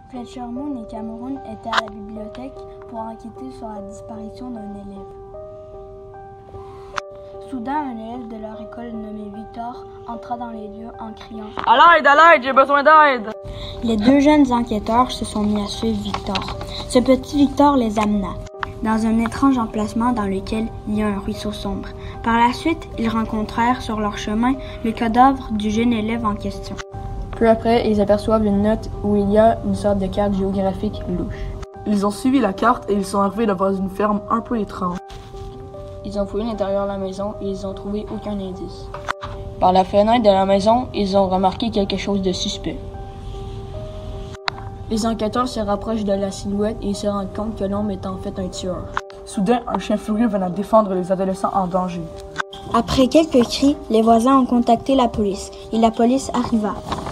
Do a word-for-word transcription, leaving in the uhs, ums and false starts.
Fletcher Moon et Cameron étaient à la bibliothèque pour enquêter sur la disparition d'un élève. Soudain, un élève de leur école nommé Victor entra dans les lieux en criant « À l'aide, à l'aide, j'ai besoin d'aide! » Les deux jeunes enquêteurs se sont mis à suivre Victor. Ce petit Victor les amena dans un étrange emplacement dans lequel il y a un ruisseau sombre. Par la suite, ils rencontrèrent sur leur chemin le cadavre du jeune élève en question. Peu après, ils aperçoivent une note où il y a une sorte de carte géographique louche. Ils ont suivi la carte et ils sont arrivés devant une ferme un peu étrange. Ils ont fouillé l'intérieur de la maison et ils n'ont trouvé aucun indice. Par la fenêtre de la maison, ils ont remarqué quelque chose de suspect. Les enquêteurs se rapprochent de la silhouette et ils se rendent compte que l'homme est en fait un tueur. Soudain, un chien furieux venait défendre les adolescents en danger. Après quelques cris, les voisins ont contacté la police et la police arriva.